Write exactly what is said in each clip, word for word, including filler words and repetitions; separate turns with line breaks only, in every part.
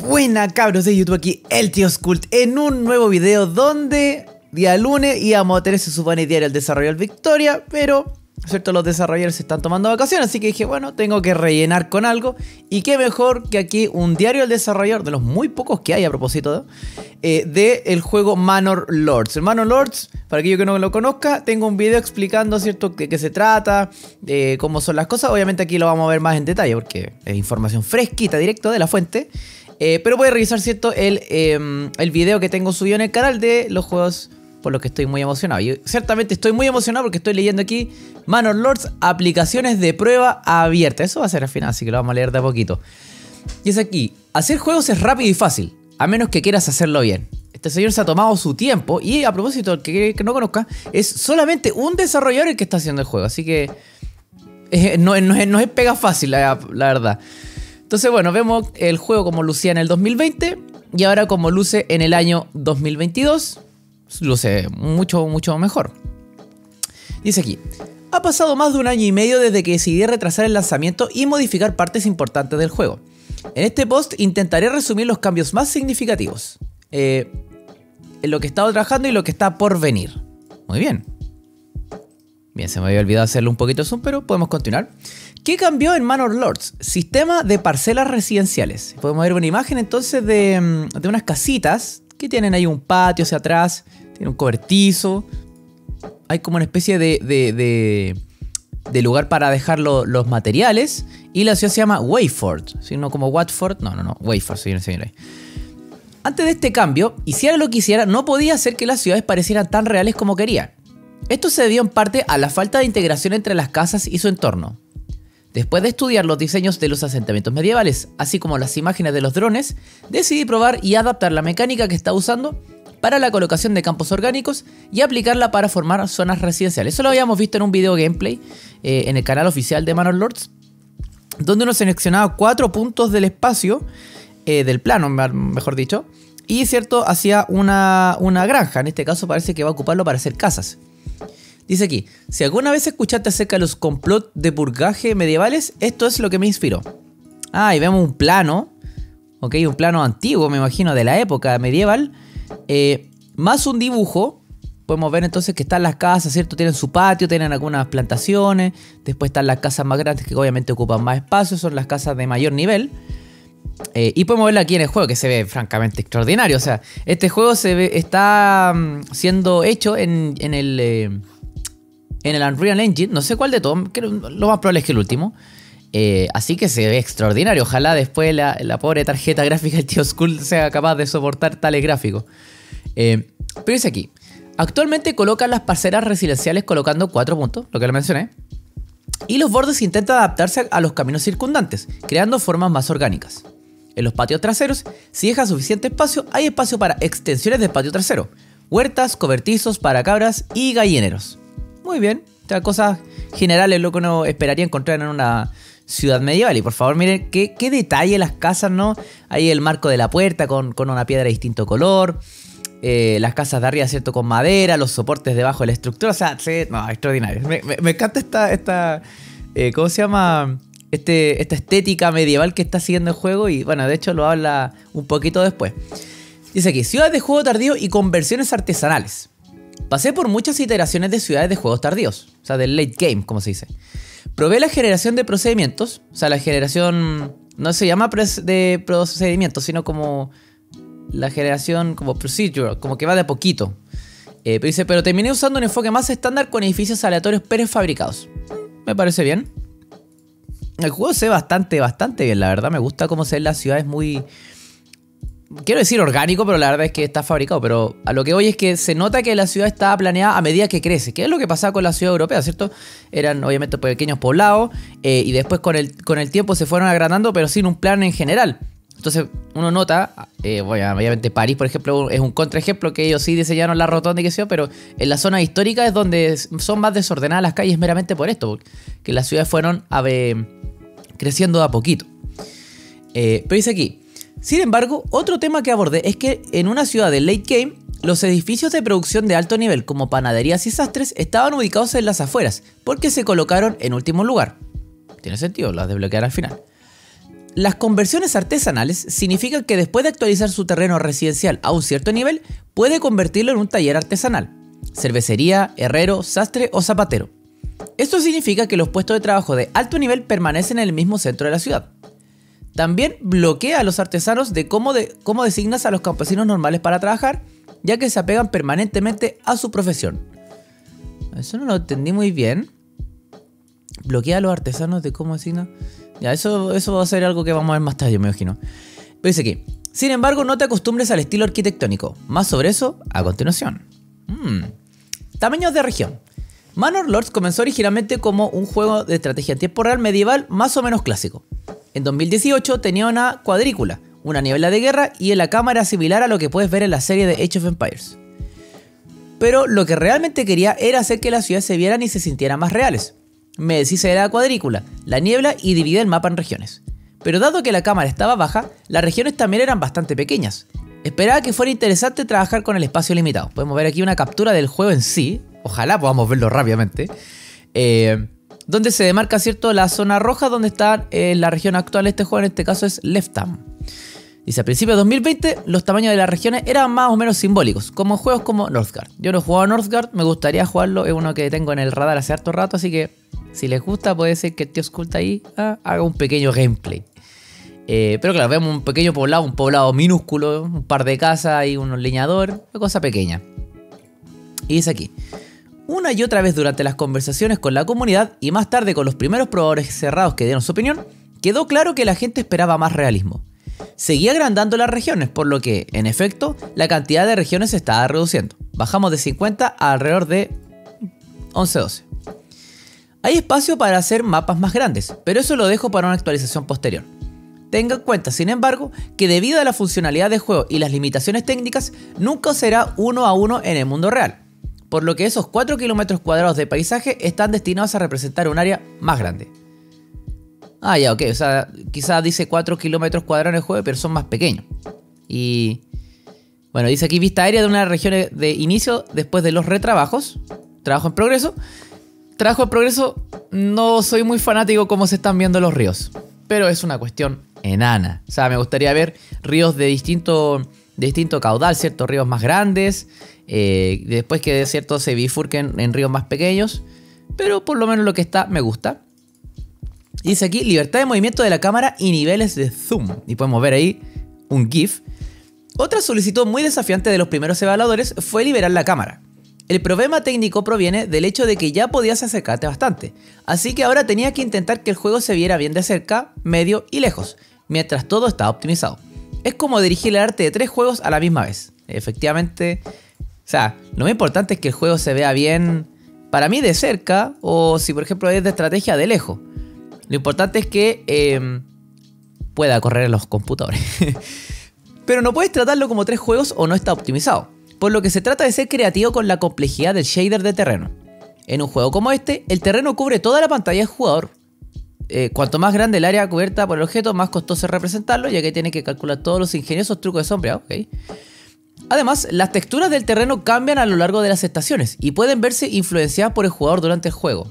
Buena cabros de YouTube, aquí el tío Skult en un nuevo video donde día lunes íbamos a tener, se supone, diario el desarrollo del Victoria, pero cierto, los desarrolladores se están tomando vacaciones, así que dije, bueno, tengo que rellenar con algo. Y qué mejor que aquí un diario del desarrollador, de los muy pocos que hay a propósito, eh, del juego Manor Lords. El Manor Lords, para aquellos que no lo conozca, tengo un video explicando, ¿cierto?, de qué se trata, eh, cómo son las cosas. Obviamente aquí lo vamos a ver más en detalle porque es información fresquita, directo de la fuente. Eh, pero voy a revisar, ¿cierto?, el, eh, el video que tengo subido en el canal de los juegos por lo que estoy muy emocionado. Y ciertamente estoy muy emocionado porque estoy leyendo aquí Manor Lords, aplicaciones de prueba abierta. Eso va a ser al final, así que lo vamos a leer de a poquito. Y es aquí, hacer juegos es rápido y fácil, a menos que quieras hacerlo bien. Este señor se ha tomado su tiempo y, a propósito, el que, que no conozca, es solamente un desarrollador el que está haciendo el juego. Así que eh, no, no, no es pega fácil, la, la verdad. Entonces, bueno, vemos el juego como lucía en el dos mil veinte y ahora como luce en el año dos mil veintidós. Luce mucho, mucho mejor. Dice aquí: ha pasado más de un año y medio desde que decidí retrasar el lanzamiento y modificar partes importantes del juego. En este post intentaré resumir los cambios más significativos, eh, en lo que he estado trabajando y lo que está por venir. Muy bien. Bien, se me había olvidado hacerle un poquito de zoom, pero podemos continuar. ¿Qué cambió en Manor Lords? Sistema de parcelas residenciales. Podemos ver una imagen entonces de, de unas casitas que tienen ahí un patio hacia atrás, tiene un cobertizo, hay como una especie de, de, de, de lugar para dejar lo, los materiales, y la ciudad se llama Wayford, ¿sí? No como Watford, no, no, no, Wayford, señores y señores. Antes de este cambio, hiciera lo que hiciera, no podía hacer que las ciudades parecieran tan reales como quería. Esto se debió en parte a la falta de integración entre las casas y su entorno. Después de estudiar los diseños de los asentamientos medievales, así como las imágenes de los drones, decidí probar y adaptar la mecánica que estaba usando para la colocación de campos orgánicos y aplicarla para formar zonas residenciales. Eso lo habíamos visto en un video gameplay eh, en el canal oficial de Manor Lords, donde uno seleccionaba cuatro puntos del espacio, eh, del plano, mejor dicho, y cierto, hacía una, una granja. En este caso parece que va a ocuparlo para hacer casas. Dice aquí: si alguna vez escuchaste acerca de los complot de purgaje medievales, esto es lo que me inspiró. Ah, y vemos un plano, ok, un plano antiguo, me imagino, de la época medieval, eh, más un dibujo. Podemos ver entonces que están las casas, ¿cierto? Tienen su patio, tienen algunas plantaciones, después están las casas más grandes que obviamente ocupan más espacio, son las casas de mayor nivel. Eh, y podemos verla aquí en el juego, que se ve francamente extraordinario. O sea, este juego se ve, está um, siendo hecho en, en el... Eh, en el Unreal Engine, no sé cuál de todos, creo, lo más probable es que el último. Eh, así que se ve extraordinario. Ojalá después la, la pobre tarjeta gráfica del tío Skult sea capaz de soportar tales gráficos. Eh, pero dice aquí: actualmente colocan las parcelas residenciales colocando cuatro puntos, lo que le mencioné, y los bordes intentan adaptarse a los caminos circundantes, creando formas más orgánicas. En los patios traseros, si deja suficiente espacio, hay espacio para extensiones del patio trasero, huertas, cobertizos para cabras y gallineros. Muy bien, estas cosas generales lo que uno esperaría encontrar en una ciudad medieval. Y por favor miren qué, qué detalle las casas, ¿no? Ahí el marco de la puerta con, con una piedra de distinto color. Eh, las casas de arriba, ¿cierto? Con madera, los soportes debajo de la estructura. O sea, sí, no, extraordinario. Me, me, me encanta esta, esta eh, ¿cómo se llama? Este, esta estética medieval que está siguiendo el juego. Y bueno, de hecho lo habla un poquito después. Dice aquí: ciudades de juego tardío y conversiones artesanales. Pasé por muchas iteraciones de ciudades de juegos tardíos, o sea, del late game, como se dice. Probé la generación de procedimientos, o sea, la generación no se llama de procedimientos, sino como la generación como procedural, como que va de a poquito. Eh, pero dice, pero terminé usando un enfoque más estándar con edificios aleatorios prefabricados. Me parece bien. El juego se ve bastante, bastante bien, la verdad. Me gusta cómo se ven las ciudades muy... Quiero decir orgánico, pero la verdad es que está fabricado. Pero a lo que voy es que se nota que la ciudad está planeada a medida que crece, que es lo que pasaba con la ciudad europea, ¿cierto? Eran obviamente pequeños poblados, eh, y después con el, con el tiempo se fueron agrandando, pero sin un plan en general. Entonces uno nota, eh, bueno, obviamente París, por ejemplo, es un contraejemplo, que ellos sí diseñaron la rotonda y qué sé yo, pero en la zona histórica es donde son más desordenadas las calles meramente por esto, porque las ciudades fueron a ver, creciendo de a poquito. Eh, pero dice aquí: sin embargo, otro tema que abordé es que en una ciudad de late game, los edificios de producción de alto nivel como panaderías y sastres estaban ubicados en las afueras, porque se colocaron en último lugar. Tiene sentido, las desbloquear al final. Las conversiones artesanales significan que después de actualizar su terreno residencial a un cierto nivel, puede convertirlo en un taller artesanal, cervecería, herrero, sastre o zapatero. Esto significa que los puestos de trabajo de alto nivel permanecen en el mismo centro de la ciudad. También bloquea a los artesanos de cómo, de cómo designas a los campesinos normales para trabajar, ya que se apegan permanentemente a su profesión. Eso no lo entendí muy bien. Bloquea a los artesanos de cómo designa... Ya, eso, eso va a ser algo que vamos a ver más tarde, yo me imagino. Pero dice aquí: sin embargo, no te acostumbres al estilo arquitectónico. Más sobre eso a continuación. Hmm. Tamaños de región. Manor Lords comenzó originalmente como un juego de estrategia en tiempo real medieval más o menos clásico. En dos mil dieciocho tenía una cuadrícula, una niebla de guerra y en la cámara similar a lo que puedes ver en la serie de Age of Empires. Pero lo que realmente quería era hacer que las ciudades se vieran y se sintieran más reales. Me deshice de la cuadrícula, la niebla y dividí el mapa en regiones. Pero dado que la cámara estaba baja, las regiones también eran bastante pequeñas. Esperaba que fuera interesante trabajar con el espacio limitado. Podemos ver aquí una captura del juego en sí. Ojalá podamos verlo rápidamente. Eh, donde se demarca, ¿cierto?, la zona roja donde está eh, la región actual de este juego. En este caso es Leftham. Dice: a principios de dos mil veinte los tamaños de las regiones eran más o menos simbólicos, como juegos como Northgard. Yo no he jugado a Northgard, me gustaría jugarlo, es uno que tengo en el radar hace harto rato, así que si les gusta puede ser que el tío Skult ahí ah, haga un pequeño gameplay. Eh, pero claro, vemos un pequeño poblado, un poblado minúsculo, un par de casas y unos leñadores, una cosa pequeña. Y dice aquí: una y otra vez durante las conversaciones con la comunidad y más tarde con los primeros probadores cerrados que dieron su opinión, quedó claro que la gente esperaba más realismo. Seguía agrandando las regiones, por lo que, en efecto, la cantidad de regiones se estaba reduciendo. Bajamos de cincuenta a alrededor de once doce. Hay espacio para hacer mapas más grandes, pero eso lo dejo para una actualización posterior. Tenga en cuenta, sin embargo, que debido a la funcionalidad del juego y las limitaciones técnicas, nunca será uno a uno en el mundo real, por lo que esos cuatro kilómetros cuadrados de paisaje están destinados a representar un área más grande. Ah, ya, ok, o sea, quizás dice cuatro kilómetros cuadrados en el juego, pero son más pequeños. Y bueno, dice aquí: vista aérea de una región de inicio después de los retrabajos. Trabajo en progreso. Trabajo en progreso, no soy muy fanático como se están viendo los ríos, pero es una cuestión enana. O sea, me gustaría ver ríos de distinto, de distinto caudal, ¿cierto? Ríos más grandes, eh, después que, ¿cierto?, se bifurquen en ríos más pequeños, pero por lo menos lo que está me gusta. Dice aquí: libertad de movimiento de la cámara y niveles de zoom. Y podemos ver ahí un GIF. Otra solicitud muy desafiante de los primeros evaluadores fue liberar la cámara. El problema técnico proviene del hecho de que ya podías acercarte bastante, así que ahora tenía que intentar que el juego se viera bien de cerca, medio y lejos, mientras todo estaba optimizado. Es como dirigir el arte de tres juegos a la misma vez. Efectivamente, o sea, lo más importante es que el juego se vea bien, para mí, de cerca, o si por ejemplo es de estrategia, de lejos. Lo importante es que eh, pueda correr en los computadores. Pero no puedes tratarlo como tres juegos o no está optimizado. Por lo que se trata de ser creativo con la complejidad del shader de terreno. En un juego como este, el terreno cubre toda la pantalla del jugador. Eh, cuanto más grande el área cubierta por el objeto, más costoso es representarlo, ya que tiene que calcular todos los ingeniosos trucos de sombra. Okay. Además, las texturas del terreno cambian a lo largo de las estaciones y pueden verse influenciadas por el jugador durante el juego.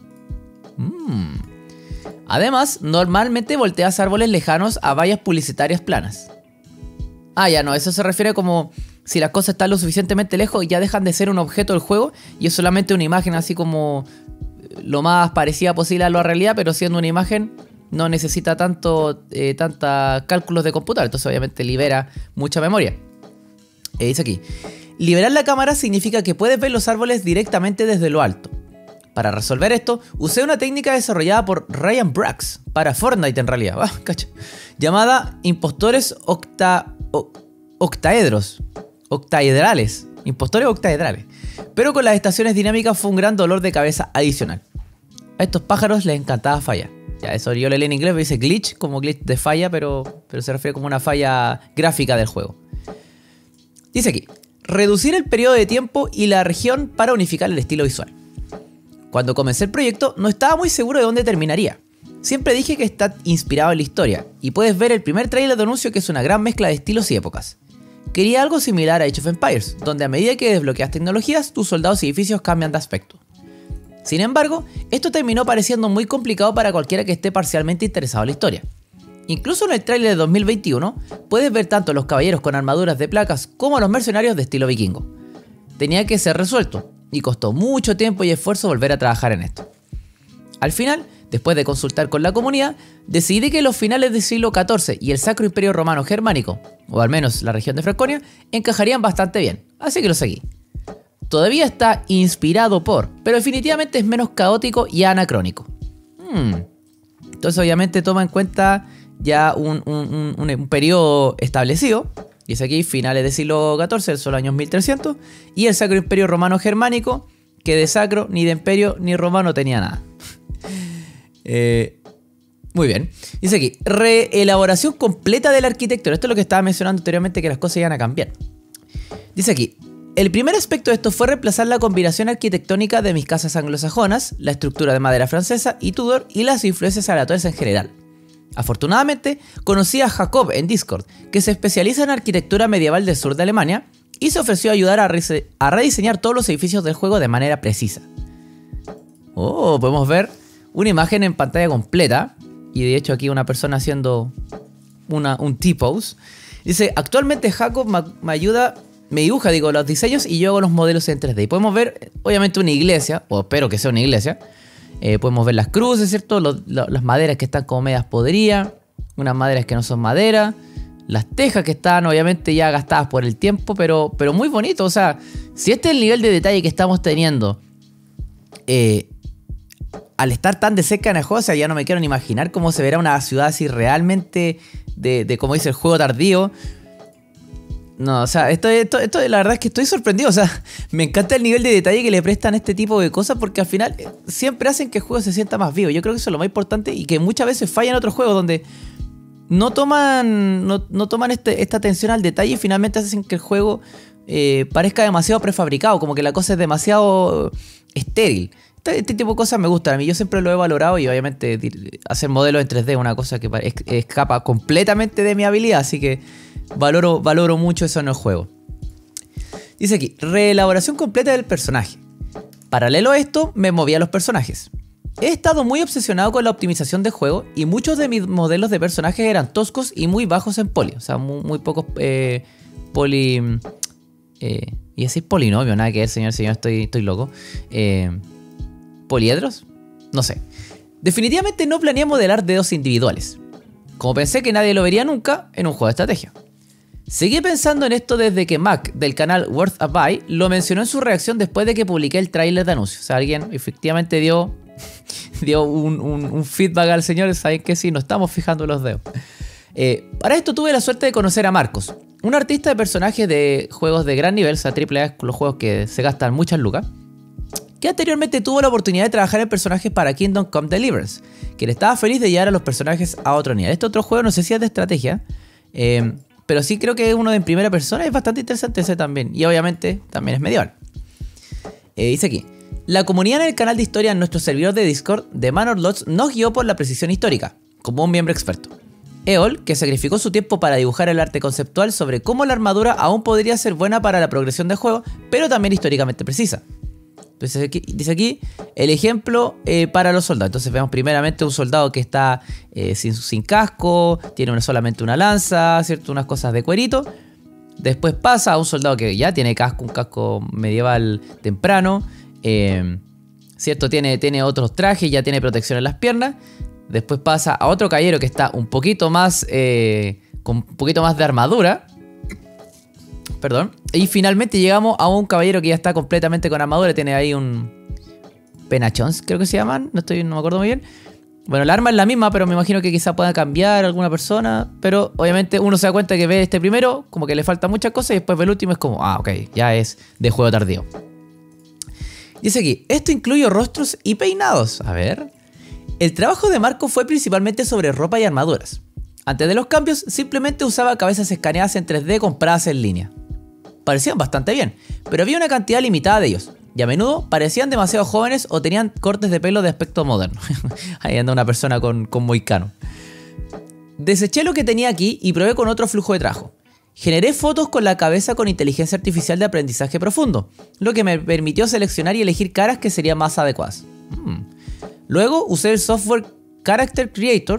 Mm. Además, normalmente volteas árboles lejanos a vallas publicitarias planas. Ah, ya no, eso se refiere como si las cosas están lo suficientemente lejos y ya dejan de ser un objeto del juego y es solamente una imagen así como lo más parecida posible a la realidad, pero siendo una imagen no necesita tanto eh, tanta cálculos de computador, entonces obviamente libera mucha memoria. Eh, dice aquí: liberar la cámara significa que puedes ver los árboles directamente desde lo alto. Para resolver esto, usé una técnica desarrollada por Ryan Brax, para Fortnite en realidad, ah, cacha, llamada impostores octa, o, octaedros, octaedrales, impostores octaedrales. Pero con las estaciones dinámicas fue un gran dolor de cabeza adicional. A estos pájaros les encantaba fallar. Ya, eso yo lo leí en inglés, pero dice glitch, como glitch de falla, pero, pero se refiere como una falla gráfica del juego. Dice aquí: reducir el periodo de tiempo y la región para unificar el estilo visual. Cuando comencé el proyecto no estaba muy seguro de dónde terminaría. Siempre dije que está inspirado en la historia, y puedes ver el primer trailer de anuncio que es una gran mezcla de estilos y épocas. Quería algo similar a Age of Empires, donde a medida que desbloqueas tecnologías, tus soldados y edificios cambian de aspecto. Sin embargo, esto terminó pareciendo muy complicado para cualquiera que esté parcialmente interesado en la historia. Incluso en el tráiler de dos mil veintiuno puedes ver tanto a los caballeros con armaduras de placas como a los mercenarios de estilo vikingo. Tenía que ser resuelto y costó mucho tiempo y esfuerzo volver a trabajar en esto. Al final, después de consultar con la comunidad, decidí que los finales del siglo catorce y el Sacro Imperio Romano Germánico, o al menos la región de Franconia, encajarían bastante bien, así que lo seguí. Todavía está inspirado por, pero definitivamente es menos caótico y anacrónico. Hmm. Entonces obviamente toma en cuenta ya un, un, un, un periodo establecido. Dice aquí finales del siglo catorce, son los años mil trescientos. Y el Sacro Imperio Romano Germánico, que de sacro, ni de imperio, ni romano tenía nada. eh, muy bien. Dice aquí, reelaboración completa de la arquitectura. Esto es lo que estaba mencionando anteriormente, que las cosas iban a cambiar. Dice aquí, el primer aspecto de esto fue reemplazar la combinación arquitectónica de mis casas anglosajonas, la estructura de madera francesa y Tudor y las influencias aleatorias en general. Afortunadamente, conocí a Jacob en Discord, que se especializa en arquitectura medieval del sur de Alemania y se ofreció a ayudar a, re a rediseñar todos los edificios del juego de manera precisa. Oh, podemos ver una imagen en pantalla completa y de hecho aquí una persona haciendo una, un T-pose. Dice, actualmente Jacob me, me ayuda, me dibuja digo, los diseños y yo hago los modelos en tres D. Y podemos ver obviamente una iglesia, o espero que sea una iglesia. Eh, podemos ver las cruces, ¿cierto? Los, lo, las maderas que están como medias podridas, unas maderas que no son madera, las tejas que están obviamente ya gastadas por el tiempo, pero, pero muy bonito. O sea, si este es el nivel de detalle que estamos teniendo eh, al estar tan de cerca en el juego, o sea, ya no me quiero ni imaginar cómo se verá una ciudad así realmente de, de como dice el juego tardío. No, o sea, esto, esto, esto la verdad es que estoy sorprendido. O sea, me encanta el nivel de detalle que le prestan a este tipo de cosas porque al final siempre hacen que el juego se sienta más vivo. Yo creo que eso es lo más importante y que muchas veces fallan otros juegos donde no toman, no, no toman este, esta atención al detalle y finalmente hacen que el juego eh, parezca demasiado prefabricado, como que la cosa es demasiado estéril. Este, este tipo de cosas me gustan a mí, yo siempre lo he valorado y obviamente hacer modelos en tres D es una cosa que escapa completamente de mi habilidad, así que Valoro, valoro mucho eso en el juego. Dice aquí, reelaboración completa del personaje. Paralelo a esto, me moví a los personajes. He estado muy obsesionado con la optimización del juego y muchos de mis modelos de personajes eran toscos y muy bajos en poli. O sea, muy, muy pocos eh, poli... Eh, y así polinomio, nada que ver, señor, señor, estoy, estoy loco. Eh, ¿Poliedros? No sé. Definitivamente no planeé modelar dedos individuales, como pensé que nadie lo vería nunca en un juego de estrategia. Seguí pensando en esto desde que Mac, del canal Worth a Buy, lo mencionó en su reacción después de que publiqué el tráiler de anuncio. O sea, alguien efectivamente dio, dio un, un, un feedback al señor. Saben que sí, no estamos fijando los dedos. Eh, para esto tuve la suerte de conocer a Marcos, un artista de personajes de juegos de gran nivel, o sea, triple A, los juegos que se gastan muchas lucas, que anteriormente tuvo la oportunidad de trabajar en personajes para Kingdom Come Deliverance, que le estaba feliz de llevar a los personajes a otro nivel. Este otro juego no sé si es de estrategia, eh, pero sí creo que es uno de en primera persona, es bastante interesante ese también, y obviamente también es medieval. Eh, dice aquí, la comunidad en el canal de historia en nuestro servidor de Discord de Manor Lords nos guió por la precisión histórica, como un miembro experto. Eol, que sacrificó su tiempo para dibujar el arte conceptual sobre cómo la armadura aún podría ser buena para la progresión del juego, pero también históricamente precisa. Entonces aquí, dice aquí el ejemplo eh, para los soldados. Entonces vemos primeramente un soldado que está eh, sin, sin casco, tiene una, solamente una lanza, ¿cierto? Unas cosas de cuerito. Después pasa a un soldado que ya tiene casco, un casco medieval temprano, eh, ¿cierto? Tiene, tiene otros trajes, ya tiene protección en las piernas. Después pasa a otro caballero que está un poquito más, eh, con un poquito más de armadura. Perdón. Y finalmente llegamos a un caballero que ya está completamente con armadura. Tiene ahí un penachons, creo que se llaman. No estoy, no me acuerdo muy bien. Bueno, la arma es la misma, pero me imagino que quizá pueda cambiar alguna persona. Pero obviamente uno se da cuenta que ve este primero, como que le faltan muchas cosas. Y después ve el último, es como, ah, ok, ya es de juego tardío. Dice aquí, esto incluye rostros y peinados. A ver. El trabajo de Marco fue principalmente sobre ropa y armaduras. Antes de los cambios, simplemente usaba cabezas escaneadas en tres D compradas en línea. Parecían bastante bien, pero había una cantidad limitada de ellos, y a menudo parecían demasiado jóvenes o tenían cortes de pelo de aspecto moderno. Ahí anda una persona con, con moicano. Deseché lo que tenía aquí y probé con otro flujo de trabajo. Generé fotos con la cabeza con inteligencia artificial de aprendizaje profundo, lo que me permitió seleccionar y elegir caras que serían más adecuadas. Hmm. Luego usé el software Character Creator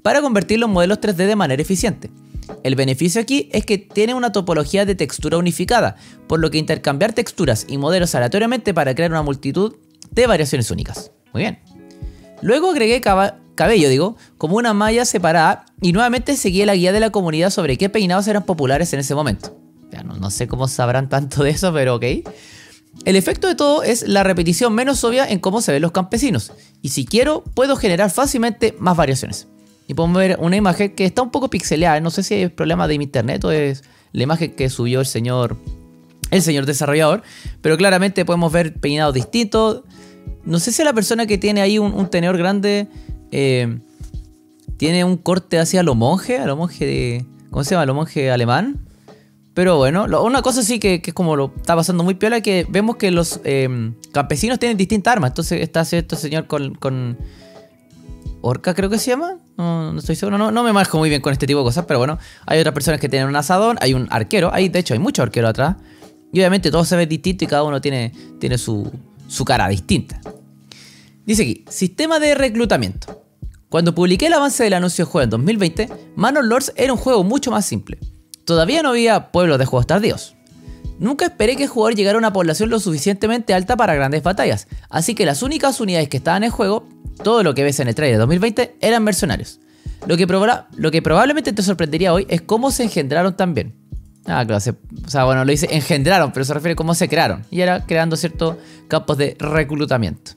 para convertirlo en modelos tres D de manera eficiente. El beneficio aquí es que tiene una topología de textura unificada, por lo que intercambiar texturas y modelos aleatoriamente para crear una multitud de variaciones únicas. Muy bien. Luego agregué cabello, digo, como una malla separada y nuevamente seguí la guía de la comunidad sobre qué peinados eran populares en ese momento. Ya no, no sé cómo sabrán tanto de eso, pero ok. El efecto de todo es la repetición menos obvia en cómo se ven los campesinos. Y si quiero, puedo generar fácilmente más variaciones. Y podemos ver una imagen que está un poco pixeleada. No sé si es problema de mi internet o es la imagen que subió el señor, el señor desarrollador. Pero claramente podemos ver peinados distintos. No sé si la persona que tiene ahí un, un tenedor grande eh, tiene un corte hacia lo monje, a lo monje de... ¿Cómo se llama? A lo monje alemán. Pero bueno, lo, una cosa sí que, que es como lo está pasando muy piola, que vemos que los eh, campesinos tienen distintas armas. Entonces está cierto señor con, con orca, creo que se llama. No, no estoy seguro, no, no me manejo muy bien con este tipo de cosas. Pero bueno, hay otras personas que tienen un asadón, hay un arquero. Hay, de hecho, hay muchos arqueros atrás. Y obviamente todo se ve distinto y cada uno tiene, tiene su, su cara distinta. Dice aquí, sistema de reclutamiento. Cuando publiqué el avance del anuncio de juego en dos mil veinte, Manor Lords era un juego mucho más simple. Todavía no había pueblos de juegos tardíos. Nunca esperé que el jugador llegara a una población lo suficientemente alta para grandes batallas, así que las únicas unidades que estaban en juego, todo lo que ves en el trailer de dos mil veinte, eran mercenarios. Lo que, lo que probablemente te sorprendería hoy es cómo se engendraron también. Ah, claro, se, o sea, bueno, lo dice engendraron, pero se refiere a cómo se crearon. Y era creando ciertos campos de reclutamiento.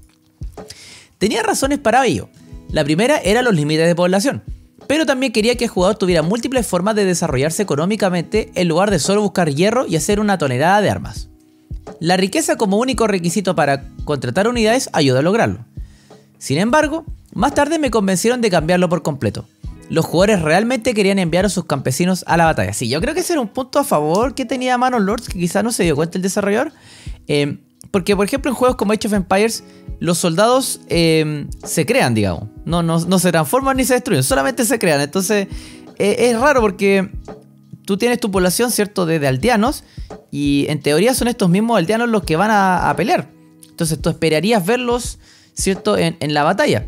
Tenía razones para ello. La primera era los límites de población. Pero también quería que el jugador tuviera múltiples formas de desarrollarse económicamente en lugar de solo buscar hierro y hacer una tonelada de armas. La riqueza como único requisito para contratar unidades ayudó a lograrlo. Sin embargo, más tarde me convencieron de cambiarlo por completo. Los jugadores realmente querían enviar a sus campesinos a la batalla. Sí, yo creo que ese era un punto a favor que tenía Manor Lords, que quizás no se dio cuenta el desarrollador. Eh, porque, por ejemplo, en juegos como Age of Empires, los soldados eh, se crean, digamos. No, no, no se transforman ni se destruyen, solamente se crean. Entonces, eh, es raro porque tú tienes tu población, ¿cierto?, de, de aldeanos. Y en teoría son estos mismos aldeanos los que van a, a pelear. Entonces, tú esperarías verlos, ¿cierto?, en, en la batalla.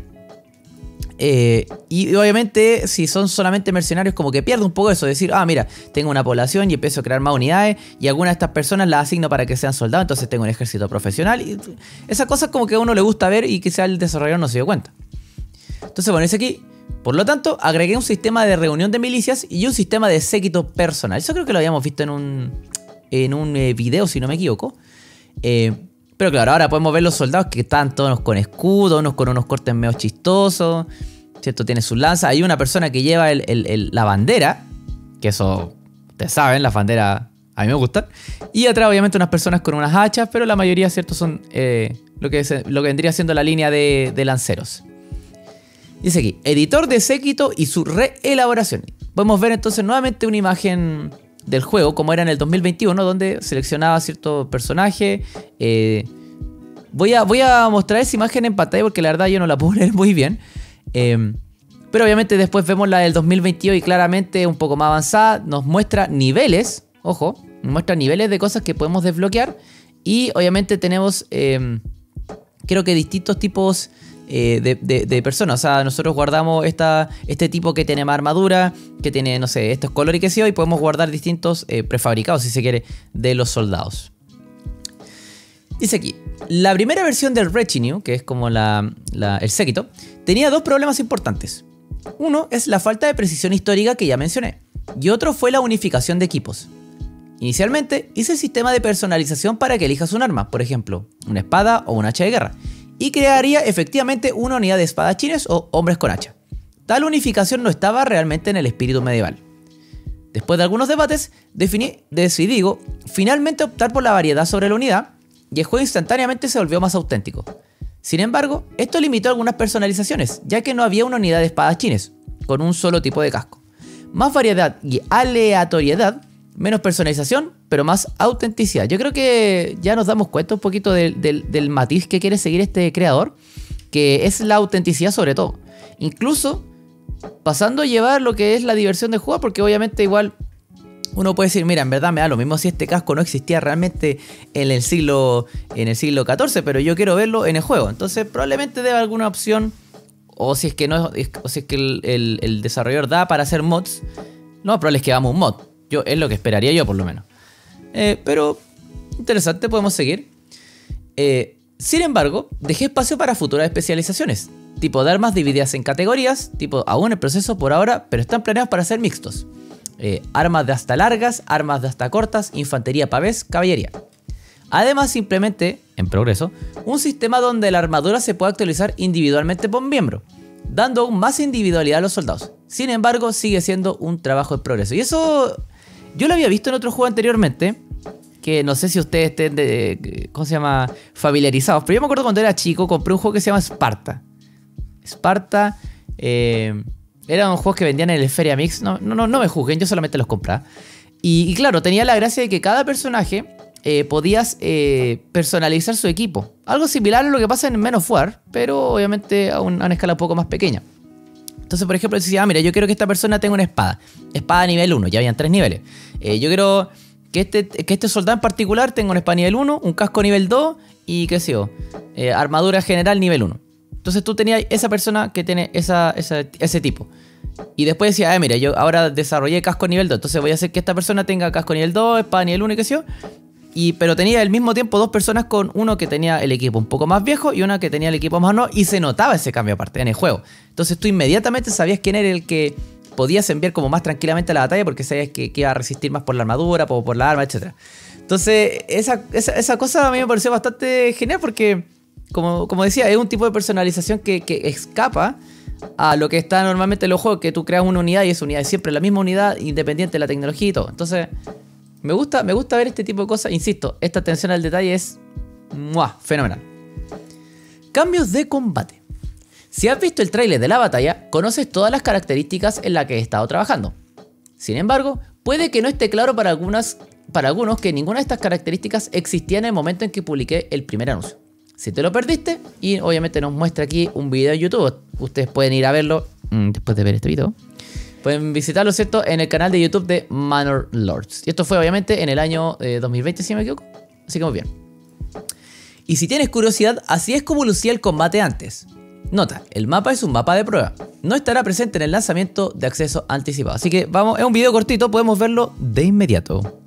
Eh, y obviamente si son solamente mercenarios como que pierde un poco eso, decir, ah mira, tengo una población y empiezo a crear más unidades y algunas de estas personas las asigno para que sean soldados, entonces tengo un ejército profesional y esas cosas como que a uno le gusta ver y quizá el desarrollador no se dio cuenta. Entonces bueno, dice aquí, por lo tanto agregué un sistema de reunión de milicias y un sistema de séquito personal. Eso creo que lo habíamos visto en un, en un eh, video si no me equivoco. eh, Pero claro, ahora podemos ver los soldados que están todos con escudo, unos con unos cortes medio chistosos, ¿cierto? Tiene sus lanzas. Hay una persona que lleva el, el, el, la bandera, que eso, ustedes saben, las banderas a mí me gustan. Y atrás obviamente unas personas con unas hachas, pero la mayoría, ¿cierto? Son eh, lo, que es, lo que vendría siendo la línea de, de lanceros. Dice aquí, editor de séquito y su reelaboración. Podemos ver entonces nuevamente una imagen del juego, como era en el dos mil veintiuno, donde seleccionaba cierto personaje. Eh, voy, a, voy a mostrar esa imagen en pantalla porque la verdad yo no la puedo leer muy bien. Eh, pero obviamente después vemos la del dos mil veintidós y claramente un poco más avanzada. Nos muestra niveles, ojo, nos muestra niveles de cosas que podemos desbloquear. Y obviamente tenemos, eh, creo que distintos tipos Eh, de, de, de personas. O sea, nosotros guardamos esta, este tipo que tiene más armadura, que tiene, no sé, estos colores que sea, y podemos guardar distintos eh, prefabricados, si se quiere, de los soldados. Dice aquí, la primera versión del Retinue, que es como la, la, el séquito, tenía dos problemas importantes. Uno es la falta de precisión histórica que ya mencioné, y otro fue la unificación de equipos. Inicialmente hice el sistema de personalización para que elijas un arma, por ejemplo, una espada o un hacha de guerra, y crearía efectivamente una unidad de espadachines o hombres con hacha. Tal unificación no estaba realmente en el espíritu medieval. Después de algunos debates, definí, decidí, digo, finalmente optar por la variedad sobre la unidad, y el juego instantáneamente se volvió más auténtico. Sin embargo, esto limitó algunas personalizaciones, ya que no había una unidad de espadachines, con un solo tipo de casco. Más variedad y aleatoriedad, menos personalización, pero más autenticidad. Yo creo que ya nos damos cuenta un poquito del, del, del matiz que quiere seguir este creador, que es la autenticidad sobre todo. Incluso pasando a llevar lo que es la diversión de jugar, porque obviamente igual uno puede decir, mira, en verdad me da lo mismo si este casco no existía realmente en el siglo, en el siglo catorce, pero yo quiero verlo en el juego. Entonces probablemente dé alguna opción o si es que no o si es que el, el, el desarrollador da para hacer mods, lo más probable es que hagamos un mod. Yo, es lo que esperaría yo, por lo menos. Eh, pero interesante, podemos seguir. Eh, sin embargo, dejé espacio para futuras especializaciones, tipo de armas divididas en categorías, tipo aún en proceso por ahora, pero están planeados para ser mixtos. Eh, armas de hasta largas, armas de hasta cortas, infantería pavés, caballería. Además, simplemente, en progreso, un sistema donde la armadura se pueda actualizar individualmente por miembro, dando aún más individualidad a los soldados. Sin embargo, sigue siendo un trabajo en progreso. Y eso yo lo había visto en otro juego anteriormente, que no sé si ustedes estén de, ¿cómo se llama? Familiarizados. Pero yo me acuerdo cuando era chico, compré un juego que se llama Sparta. Sparta, eh, eran juegos que vendían en el Feria Mix. No, no, no, no me juzguen, yo solamente los compraba. Y, y claro, tenía la gracia de que cada personaje eh, podías eh, personalizar su equipo. Algo similar a lo que pasa en Men of War, pero obviamente a, un, a una escala un poco más pequeña. Entonces, por ejemplo, decía, ah, mira, yo quiero que esta persona tenga una espada. Espada nivel uno, ya habían tres niveles. Eh, yo quiero que este, que este soldado en particular tenga una espada nivel uno, un casco nivel dos y qué sé yo, eh, armadura general nivel uno. Entonces tú tenías esa persona que tiene esa, esa, ese tipo. Y después decía, ah, mira, yo ahora desarrollé casco nivel dos, entonces voy a hacer que esta persona tenga casco nivel dos, espada nivel uno y qué sé yo. Y, pero tenía al mismo tiempo dos personas con uno que tenía el equipo un poco más viejo y una que tenía el equipo más nuevo, y se notaba ese cambio aparte en el juego. Entonces tú inmediatamente sabías quién era el que podías enviar como más tranquilamente a la batalla, porque sabías que, que iba a resistir más por la armadura, por, por la arma, etcétera. Entonces esa, esa, esa cosa a mí me pareció bastante genial porque, como, como decía, es un tipo de personalización que, que escapa a lo que está normalmente en los juegos, que tú creas una unidad y esa unidad es siempre la misma unidad, independiente de la tecnología y todo. Entonces me gusta, me gusta ver este tipo de cosas. Insisto, esta atención al detalle es ¡muah! Fenomenal. Cambios de combate. Si has visto el tráiler de la batalla, conoces todas las características en las que he estado trabajando. Sin embargo, puede que no esté claro para, algunas, para algunos que ninguna de estas características existía en el momento en que publiqué el primer anuncio. Si te lo perdiste, y obviamente nos muestra aquí un video en YouTube, ustedes pueden ir a verlo mmm, después de ver este video. Pueden visitarlo, ¿cierto?, en el canal de YouTube de Manor Lords. Y esto fue obviamente en el año eh, dos mil veinte, si no me equivoco. Así que muy bien. Y si tienes curiosidad, así es como lucía el combate antes. Nota, el mapa es un mapa de prueba. No estará presente en el lanzamiento de acceso anticipado. Así que vamos, es un video cortito, podemos verlo de inmediato.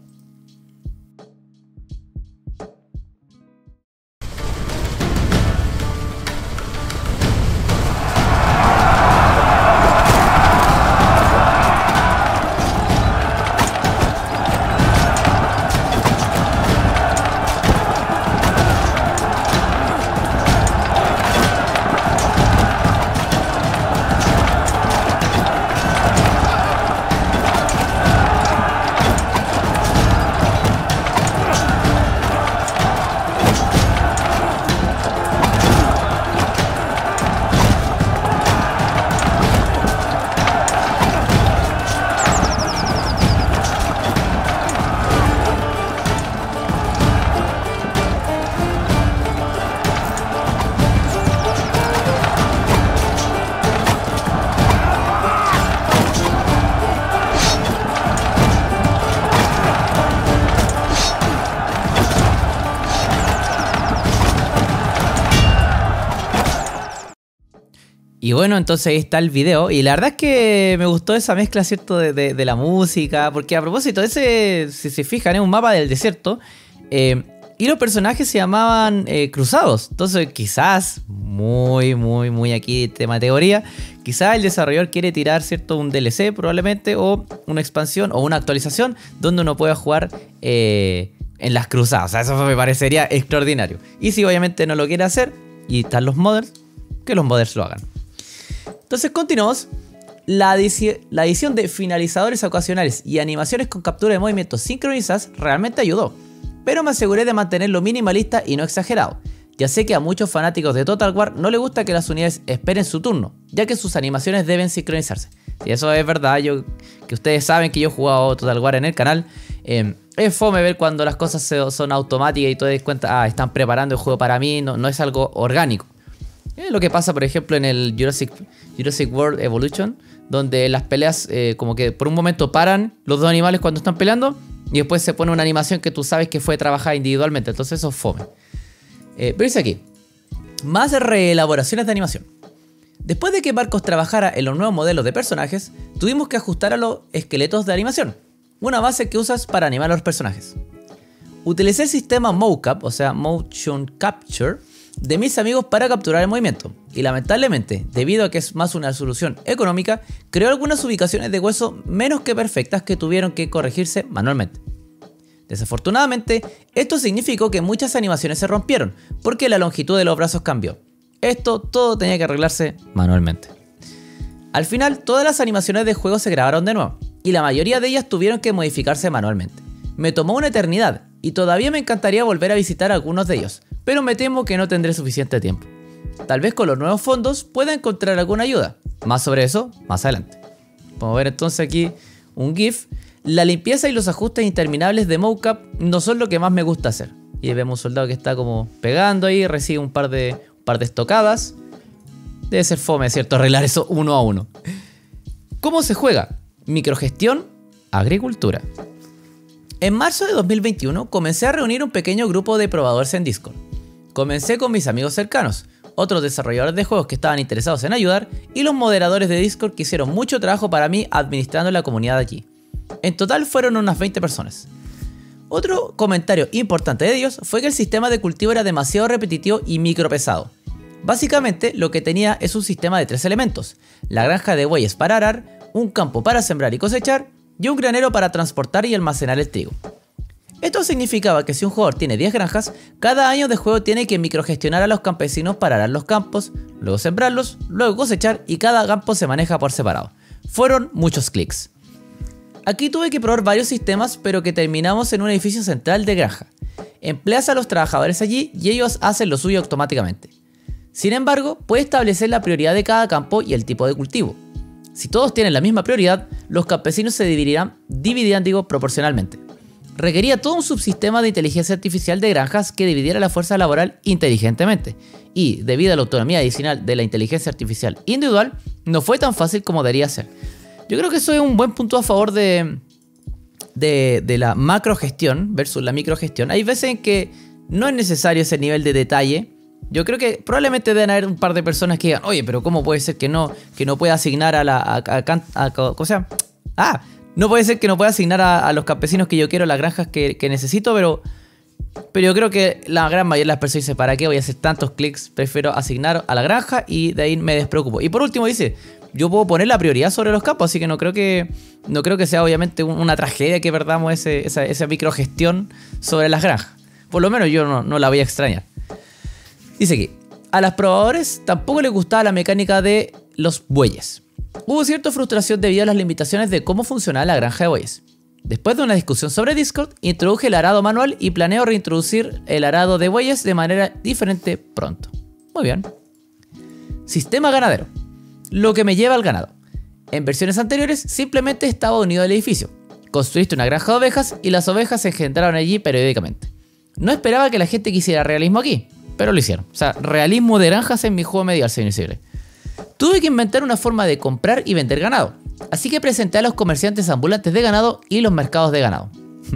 Y bueno, entonces ahí está el video. Y la verdad es que me gustó esa mezcla, ¿cierto? De, de, de la música. Porque a propósito, ese, si se fijan, es un mapa del desierto. Eh, y los personajes se llamaban eh, cruzados. Entonces quizás, muy, muy, muy aquí tema de teoría, quizás el desarrollador quiere tirar, ¿cierto?, un D L C probablemente, o una expansión o una actualización donde uno pueda jugar eh, en las cruzadas. O sea, eso me parecería extraordinario. Y si obviamente no lo quiere hacer y están los modders, que los modders lo hagan. Entonces continuamos. La, adici la adición de finalizadores ocasionales y animaciones con captura de movimientos sincronizadas realmente ayudó, pero me aseguré de mantenerlo minimalista y no exagerado. Ya sé que a muchos fanáticos de Total War no les gusta que las unidades esperen su turno, ya que sus animaciones deben sincronizarse. Si eso es verdad, yo, que ustedes saben que yo he jugado Total War en el canal, eh, es fome ver cuando las cosas se, son automáticas y tú te das cuenta, ah, están preparando el juego para mí, no, no es algo orgánico. Es lo que pasa, por ejemplo, en el Jurassic, Jurassic World Evolution, donde las peleas eh, como que por un momento paran los dos animales cuando están peleando y después se pone una animación que tú sabes que fue trabajada individualmente. Entonces eso es fome. Eh, pero dice aquí, más reelaboraciones de animación. Después de que Marcos trabajara en los nuevos modelos de personajes, tuvimos que ajustar a los esqueletos de animación, una base que usas para animar a los personajes. Utilicé el sistema mocap, o sea, Motion Capture, de mis amigos para capturar el movimiento, y lamentablemente, debido a que es más una solución económica, creó algunas ubicaciones de hueso menos que perfectas que tuvieron que corregirse manualmente. Desafortunadamente, esto significó que muchas animaciones se rompieron, porque la longitud de los brazos cambió. Esto todo tenía que arreglarse manualmente. Al final, todas las animaciones de juego se grabaron de nuevo, y la mayoría de ellas tuvieron que modificarse manualmente. Me tomó una eternidad, y todavía me encantaría volver a visitar algunos de ellos, pero me temo que no tendré suficiente tiempo. Tal vez con los nuevos fondos pueda encontrar alguna ayuda. Más sobre eso, más adelante. Podemos ver entonces aquí un GIF. La limpieza y los ajustes interminables de mocap no son lo que más me gusta hacer. Y vemos un soldado que está como pegando ahí, recibe un par de, un par de estocadas. Debe ser fome, ¿cierto? Arreglar eso uno a uno. ¿Cómo se juega? Microgestión, agricultura. En marzo de dos mil veintiuno comencé a reunir un pequeño grupo de probadores en Discord. Comencé con mis amigos cercanos, otros desarrolladores de juegos que estaban interesados en ayudar y los moderadores de Discord que hicieron mucho trabajo para mí administrando la comunidad allí. En total fueron unas veinte personas. Otro comentario importante de ellos fue que el sistema de cultivo era demasiado repetitivo y micropesado. Básicamente lo que tenía es un sistema de tres elementos: la granja de bueyes para arar, un campo para sembrar y cosechar, y un granero para transportar y almacenar el trigo. Esto significaba que si un jugador tiene diez granjas, cada año de juego tiene que microgestionar a los campesinos para arar los campos, luego sembrarlos, luego cosechar, y cada campo se maneja por separado. Fueron muchos clics. Aquí tuve que probar varios sistemas, pero que terminamos en un edificio central de granja. Empleas a los trabajadores allí y ellos hacen lo suyo automáticamente. Sin embargo, puedes establecer la prioridad de cada campo y el tipo de cultivo. Si todos tienen la misma prioridad, los campesinos se dividirán, dividirán digo, proporcionalmente. Requería todo un subsistema de inteligencia artificial de granjas que dividiera la fuerza laboral inteligentemente. Y, debido a la autonomía adicional de la inteligencia artificial individual, no fue tan fácil como debería ser. Yo creo que eso es un buen punto a favor de, de, de la macrogestión versus la microgestión. Hay veces en que no es necesario ese nivel de detalle. Yo creo que probablemente deben haber un par de personas que digan, oye, pero ¿cómo puede ser que no, que no pueda asignar a la... A, a, a, a, ¿Cómo se llama? Ah, no puede ser que no pueda asignar a, a los campesinos que yo quiero las granjas que, que necesito, pero... Pero yo creo que la gran mayoría de las personas dice, ¿para qué voy a hacer tantos clics? Prefiero asignar a la granja y de ahí me despreocupo. Y por último dice, yo puedo poner la prioridad sobre los campos, así que no creo que, no creo que sea obviamente una tragedia que perdamos ese, esa, esa microgestión sobre las granjas. Por lo menos yo no, no la voy a extrañar. Dice aquí, a los probadores tampoco les gustaba la mecánica de los bueyes. Hubo cierta frustración debido a las limitaciones de cómo funcionaba la granja de bueyes. Después de una discusión sobre Discord, introduje el arado manual y planeo reintroducir el arado de bueyes de manera diferente pronto. Muy bien. Sistema ganadero. Lo que me lleva al ganado. En versiones anteriores simplemente estaba unido al edificio. Construiste una granja de ovejas y las ovejas se engendraron allí periódicamente. No esperaba que la gente quisiera realismo aquí, pero lo hicieron. O sea, realismo de granjas en mi juego medieval, señor Invisible. Tuve que inventar una forma de comprar y vender ganado. Así que presenté a los comerciantes ambulantes de ganado y los mercados de ganado.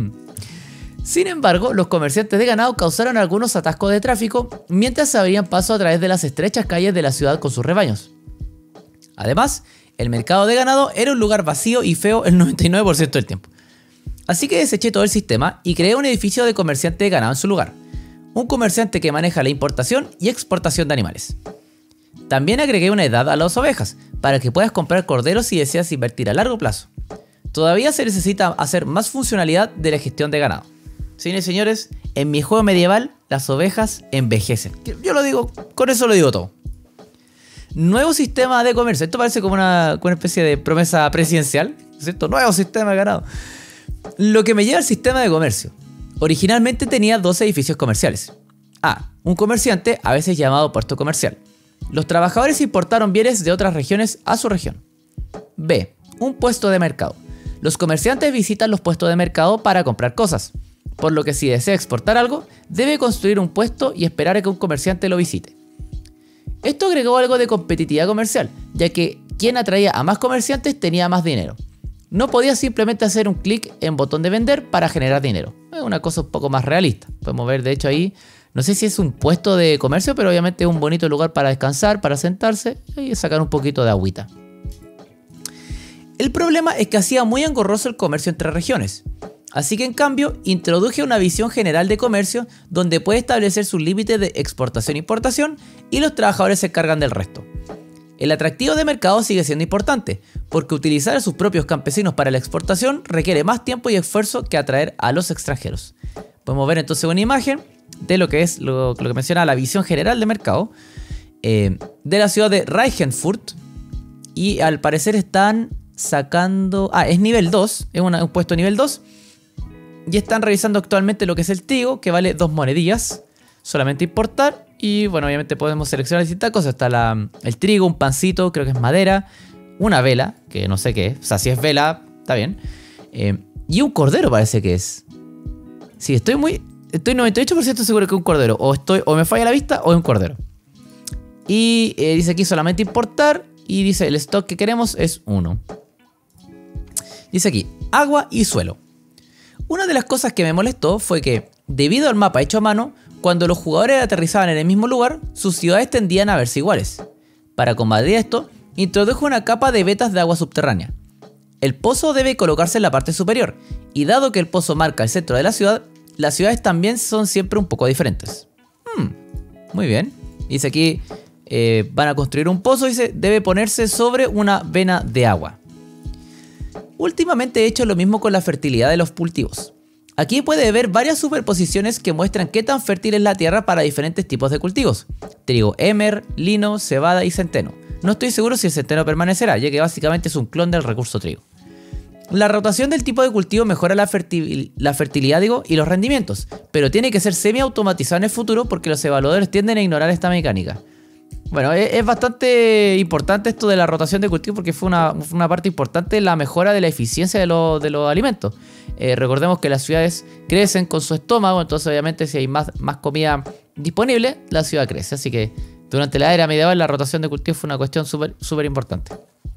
Sin embargo, los comerciantes de ganado causaron algunos atascos de tráfico mientras se abrían paso a través de las estrechas calles de la ciudad con sus rebaños. Además, el mercado de ganado era un lugar vacío y feo el noventa y nueve por ciento del tiempo. Así que deseché todo el sistema y creé un edificio de comerciante de ganado en su lugar. Un comerciante que maneja la importación y exportación de animales. También agregué una edad a las ovejas, para que puedas comprar corderos si deseas invertir a largo plazo. Todavía se necesita hacer más funcionalidad de la gestión de ganado. Señores y señores, en mi juego medieval, las ovejas envejecen. Yo lo digo, con eso lo digo todo. Nuevo sistema de comercio. Esto parece como una, como una especie de promesa presidencial, ¿cierto? Nuevo sistema de ganado. Lo que me lleva al sistema de comercio. Originalmente tenía dos edificios comerciales. A. Un comerciante, a veces llamado puerto comercial. Los trabajadores importaron bienes de otras regiones a su región. B. Un puesto de mercado. Los comerciantes visitan los puestos de mercado para comprar cosas, por lo que si desea exportar algo, debe construir un puesto y esperar a que un comerciante lo visite. Esto agregó algo de competitividad comercial, ya que quien atraía a más comerciantes tenía más dinero. No podía simplemente hacer un clic en botón de vender para generar dinero. Es una cosa un poco más realista. Podemos ver de hecho ahí No sé si es un puesto de comercio, pero obviamente es un bonito lugar para descansar, para sentarse y sacar un poquito de agüita. El problema es que hacía muy engorroso el comercio entre regiones. Así que en cambio introduje una visión general de comercio donde puede establecer sus límites de exportación e importación y los trabajadores se encargan del resto. El atractivo de mercado sigue siendo importante, porque utilizar a sus propios campesinos para la exportación requiere más tiempo y esfuerzo que atraer a los extranjeros. Podemos ver entonces una imagen de lo que es lo, lo que menciona la visión general de mercado eh, de la ciudad de Reichenfurt, y al parecer están sacando... Ah, es nivel dos, es una, un puesto nivel dos, y están revisando actualmente lo que es el trigo, que vale dos monedillas, solamente importar. Y bueno, obviamente podemos seleccionar distintas cosas. Está la, el trigo, un pancito, creo que es madera, una vela, que no sé qué es. O sea, si es vela, está bien. Eh, y un cordero parece que es. Sí, estoy muy... Estoy noventa y ocho por ciento seguro que es un cordero. O, estoy, o me falla la vista o es un cordero. Y eh, dice aquí solamente importar. Y dice el stock que queremos es uno. Dice aquí, agua y suelo. Una de las cosas que me molestó fue que, debido al mapa hecho a mano, cuando los jugadores aterrizaban en el mismo lugar, sus ciudades tendían a verse iguales. Para combatir esto, introdujo una capa de vetas de agua subterránea. El pozo debe colocarse en la parte superior, y dado que el pozo marca el centro de la ciudad, las ciudades también son siempre un poco diferentes. Hmm, muy bien. Dice aquí, eh, van a construir un pozo, dice, debe ponerse sobre una vena de agua. Últimamente he hecho lo mismo con la fertilidad de los cultivos. Aquí puede ver varias superposiciones que muestran qué tan fértil es la tierra para diferentes tipos de cultivos. Trigo Emmer, lino, cebada y centeno. No estoy seguro si el centeno permanecerá, ya que básicamente es un clon del recurso trigo. La rotación del tipo de cultivo mejora la, fertil la fertilidad digo, y los rendimientos, pero tiene que ser semi-automatizado en el futuro porque los evaluadores tienden a ignorar esta mecánica. Bueno, es, es bastante importante esto de la rotación de cultivo porque fue una, una parte importante en la mejora de la eficiencia de, lo, de los alimentos. Eh, recordemos que las ciudades crecen con su estómago, entonces obviamente si hay más, más comida disponible, la ciudad crece. Así que durante la era medieval la rotación de cultivo fue una cuestión súper súper importante.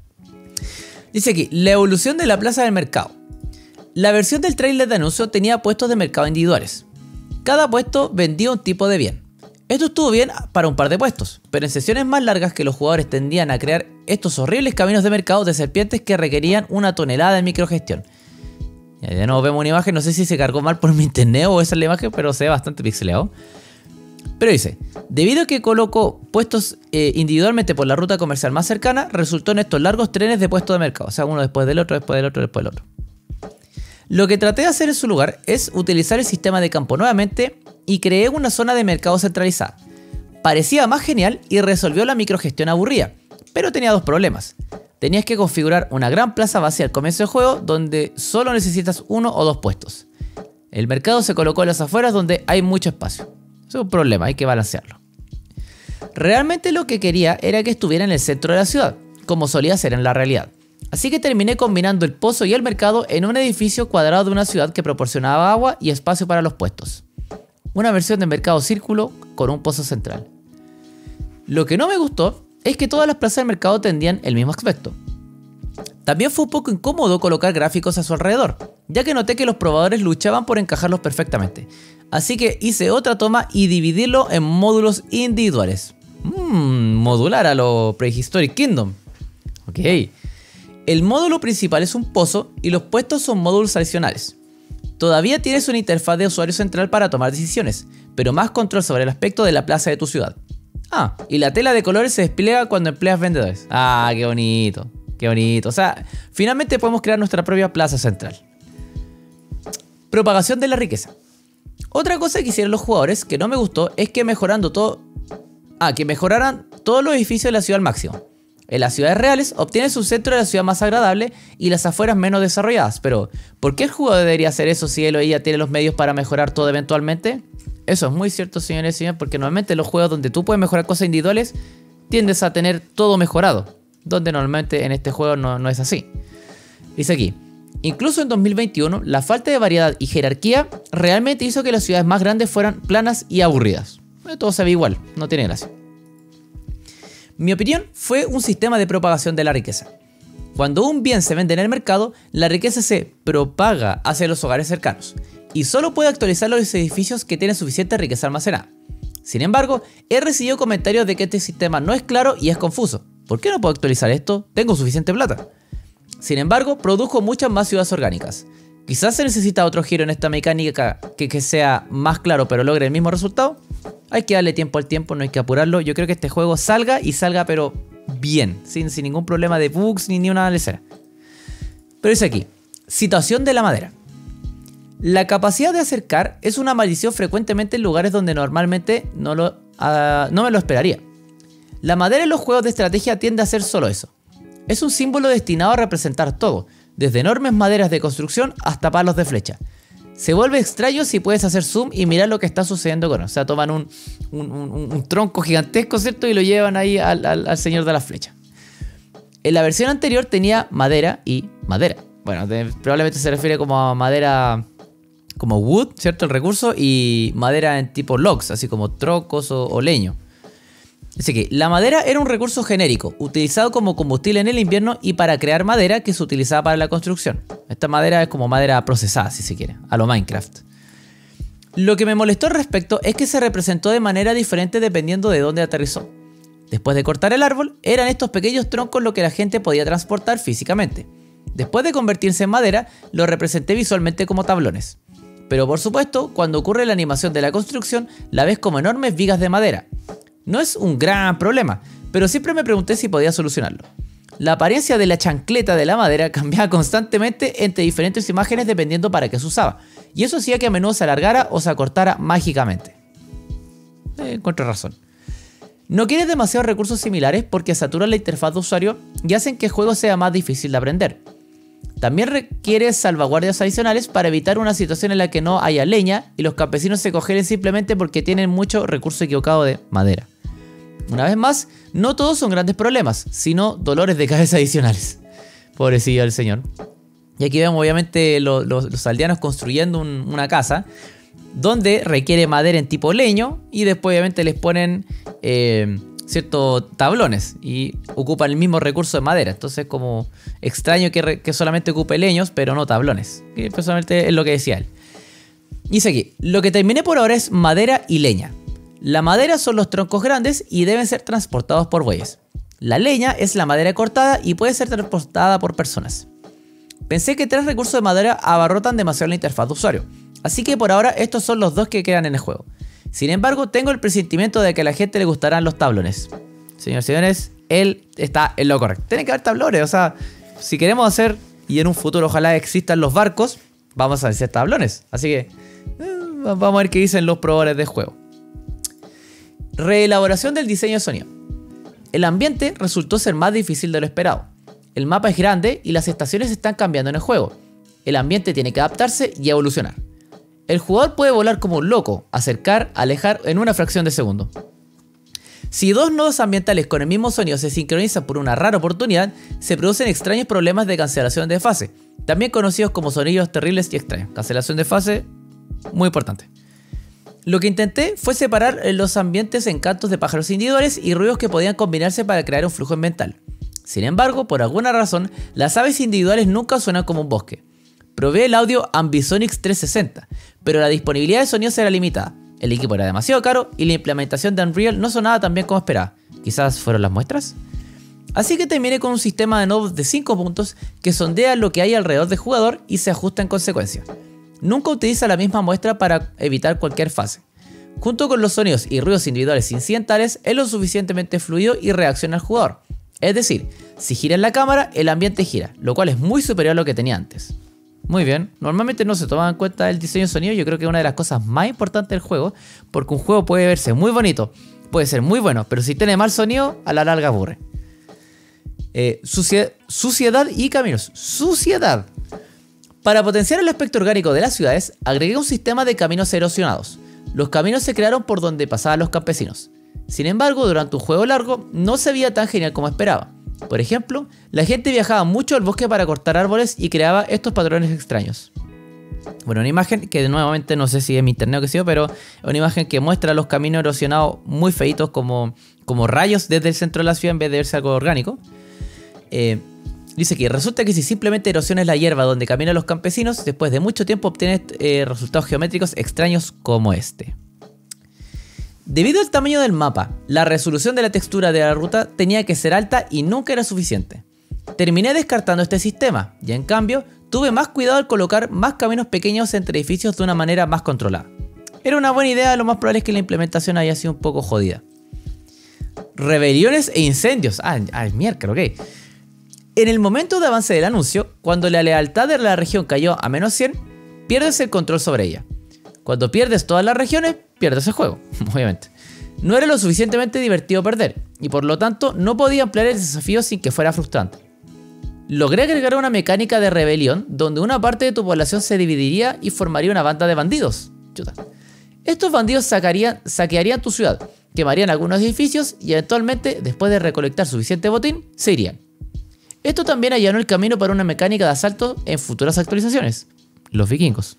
Dice aquí, la evolución de la plaza del mercado. La versión del trailer de anuncio tenía puestos de mercado individuales. Cada puesto vendía un tipo de bien. Esto estuvo bien para un par de puestos, pero en sesiones más largas que los jugadores tendían a crear estos horribles caminos de mercado de serpientes que requerían una tonelada de microgestión. Ya de nuevo vemos una imagen, no sé si se cargó mal por mi internet o esa es la imagen, pero se ve bastante pixeleado. Pero dice, debido a que colocó puestos eh, individualmente por la ruta comercial más cercana, resultó en estos largos trenes de puestos de mercado, o sea, uno después del otro, después del otro, después del otro. Lo que traté de hacer en su lugar es utilizar el sistema de campo nuevamente y creé una zona de mercado centralizada. Parecía más genial y resolvió la microgestión aburrida, pero tenía dos problemas. Tenías que configurar una gran plaza vacía al comienzo del juego donde solo necesitas uno o dos puestos. El mercado se colocó en las afueras donde hay mucho espacio. Eso es un problema, hay que balancearlo. Realmente lo que quería era que estuviera en el centro de la ciudad, como solía ser en la realidad. Así que terminé combinando el pozo y el mercado en un edificio cuadrado de una ciudad que proporcionaba agua y espacio para los puestos. Una versión de mercado círculo con un pozo central. Lo que no me gustó es que todas las plazas del mercado tendían el mismo aspecto. También fue un poco incómodo colocar gráficos a su alrededor, ya que noté que los probadores luchaban por encajarlos perfectamente. Así que hice otra toma y dividirlo en módulos individuales. Mmm, modular a lo Prehistoric Kingdom. Ok. El módulo principal es un pozo y los puestos son módulos adicionales. Todavía tienes una interfaz de usuario central para tomar decisiones, pero más control sobre el aspecto de la plaza de tu ciudad. Ah, y la tela de colores se despliega cuando empleas vendedores. Ah, qué bonito, qué bonito. O sea, finalmente podemos crear nuestra propia plaza central. Propagación de la riqueza. Otra cosa que hicieron los jugadores que no me gustó es que mejorando todo... Ah, que mejoraran todos los edificios de la ciudad al máximo. En las ciudades reales obtienes un centro de la ciudad más agradable y las afueras menos desarrolladas. Pero, ¿por qué el jugador debería hacer eso si él o ella tiene los medios para mejorar todo eventualmente? Eso es muy cierto, señores y señores, porque normalmente en los juegos donde tú puedes mejorar cosas individuales, tiendes a tener todo mejorado. Donde normalmente en este juego no, no es así. Dice aquí, incluso en dos mil veintiuno, la falta de variedad y jerarquía realmente hizo que las ciudades más grandes fueran planas y aburridas. Todo se ve igual, no tiene gracia. Mi opinión fue un sistema de propagación de la riqueza. Cuando un bien se vende en el mercado, la riqueza se propaga hacia los hogares cercanos y solo puede actualizar los edificios que tienen suficiente riqueza almacenada. Sin embargo, he recibido comentarios de que este sistema no es claro y es confuso. ¿Por qué no puedo actualizar esto? Tengo suficiente plata. Sin embargo, produjo muchas más ciudades orgánicas. Quizás se necesita otro giro en esta mecánica que, que sea más claro pero logre el mismo resultado. Hay que darle tiempo al tiempo, no hay que apurarlo. Yo creo que este juego salga y salga pero bien, sin, sin ningún problema de bugs ni ni una lecera. Pero dice aquí, situación de la madera. La capacidad de acercar es una maldición frecuentemente en lugares donde normalmente no, lo, uh, no me lo esperaría. La madera en los juegos de estrategia tiende a ser solo eso. Es un símbolo destinado a representar todo, desde enormes maderas de construcción hasta palos de flecha. Se vuelve extraño si puedes hacer zoom y mirar lo que está sucediendo con él. O sea, toman un, un, un, un tronco gigantesco, ¿cierto? Y lo llevan ahí al, al, al señor de las flechas. En la versión anterior tenía madera y madera. Bueno, de, probablemente se refiere como a madera, como wood, ¿cierto? El recurso, y madera en tipo logs, así como troncos o, o leño. Así que la madera era un recurso genérico, utilizado como combustible en el invierno y para crear madera que se utilizaba para la construcción. Esta madera es como madera procesada, si se quiere, a lo Minecraft. Lo que me molestó al respecto es que se representó de manera diferente dependiendo de dónde aterrizó. Después de cortar el árbol, eran estos pequeños troncos lo que la gente podía transportar físicamente. Después de convertirse en madera, lo representé visualmente como tablones. Pero por supuesto, cuando ocurre la animación de la construcción, la ves como enormes vigas de madera. No es un gran problema, pero siempre me pregunté si podía solucionarlo. La apariencia de la chancleta de la madera cambiaba constantemente entre diferentes imágenes dependiendo para qué se usaba, y eso hacía que a menudo se alargara o se acortara mágicamente. Eh, encuentro razón. No quieres demasiados recursos similares porque saturan la interfaz de usuario y hacen que el juego sea más difícil de aprender. También requiere salvaguardias adicionales para evitar una situación en la que no haya leña y los campesinos se congelen simplemente porque tienen mucho recurso equivocado de madera. Una vez más, no todos son grandes problemas, sino dolores de cabeza adicionales. Pobrecillo el señor. Y aquí vemos obviamente los, los, los aldeanos construyendo un, una casa donde requiere madera en tipo leño y después obviamente les ponen eh, ciertos tablones y ocupan el mismo recurso de madera. Entonces como extraño que, re, que solamente ocupe leños pero no tablones, que personalmente es lo que decía él. Dice aquí, lo que terminé por ahora es madera y leña. La madera son los troncos grandes y deben ser transportados por bueyes. La leña es la madera cortada y puede ser transportada por personas. Pensé que tres recursos de madera abarrotan demasiado la interfaz de usuario, así que por ahora estos son los dos que quedan en el juego. Sin embargo, tengo el presentimiento de que a la gente le gustarán los tablones. Señores y señores, él está en lo correcto. Tiene que haber tablones, o sea, si queremos hacer, y en un futuro ojalá existan los barcos, vamos a hacer tablones. Así que eh, vamos a ver qué dicen los probadores del juego. Reelaboración del diseño de sonido. El ambiente resultó ser más difícil de lo esperado. El mapa es grande y las estaciones están cambiando en el juego. El ambiente tiene que adaptarse y evolucionar. El jugador puede volar como un loco, acercar, alejar en una fracción de segundo. Si dos nodos ambientales con el mismo sonido se sincronizan por una rara oportunidad, se producen extraños problemas de cancelación de fase, también conocidos como sonidos terribles y extraños. Cancelación de fase, muy importante. Lo que intenté fue separar los ambientes en cantos de pájaros individuales y ruidos que podían combinarse para crear un flujo ambiental. Sin embargo, por alguna razón, las aves individuales nunca suenan como un bosque. Probé el audio Ambisonics trescientos sesenta, pero la disponibilidad de sonidos era limitada. El equipo era demasiado caro y la implementación de Unreal no sonaba tan bien como esperaba. ¿Quizás fueron las muestras? Así que terminé con un sistema de nodos de cinco puntos que sondea lo que hay alrededor del jugador y se ajusta en consecuencia. Nunca utiliza la misma muestra para evitar cualquier fase. Junto con los sonidos y ruidos individuales incidentales, es lo suficientemente fluido y reacciona al jugador. Es decir, si gira la cámara, el ambiente gira, lo cual es muy superior a lo que tenía antes. Muy bien, normalmente no se toma en cuenta el diseño de sonido, yo creo que es una de las cosas más importantes del juego, porque un juego puede verse muy bonito, puede ser muy bueno, pero si tiene mal sonido, a la larga aburre. Eh, suciedad, suciedad y caminos. Suciedad. Para potenciar el aspecto orgánico de las ciudades, agregué un sistema de caminos erosionados. Los caminos se crearon por donde pasaban los campesinos. Sin embargo, durante un juego largo, no se veía tan genial como esperaba. Por ejemplo, la gente viajaba mucho al bosque para cortar árboles y creaba estos patrones extraños. Bueno, una imagen que nuevamente no sé si es mi internet o qué sé yo, pero es una imagen que muestra los caminos erosionados muy feitos como, como rayos desde el centro de la ciudad en vez de verse algo orgánico. Eh... Dice que resulta que si simplemente erosionas la hierba donde caminan los campesinos, después de mucho tiempo obtienes eh, resultados geométricos extraños como este. Debido al tamaño del mapa, la resolución de la textura de la ruta tenía que ser alta y nunca era suficiente. Terminé descartando este sistema, y en cambio, tuve más cuidado al colocar más caminos pequeños entre edificios de una manera más controlada. Era una buena idea, lo más probable es que la implementación haya sido un poco jodida. Rebeliones e incendios. Ah, ah mierda, ok. En el momento de avance del anuncio, cuando la lealtad de la región cayó a menos cien, pierdes el control sobre ella. Cuando pierdes todas las regiones, pierdes el juego, obviamente. No era lo suficientemente divertido perder, y por lo tanto no podía ampliar el desafío sin que fuera frustrante. Logré agregar una mecánica de rebelión donde una parte de tu población se dividiría y formaría una banda de bandidos. Chuta. Estos bandidos sacarían, saquearían tu ciudad, quemarían algunos edificios y eventualmente, después de recolectar suficiente botín, se irían. Esto también allanó el camino para una mecánica de asalto en futuras actualizaciones. Los vikingos.